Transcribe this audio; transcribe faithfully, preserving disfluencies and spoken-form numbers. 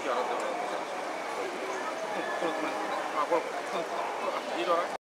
洗ってもらって。うん、このこれですね。あ、これ、この、この、いいじゃない？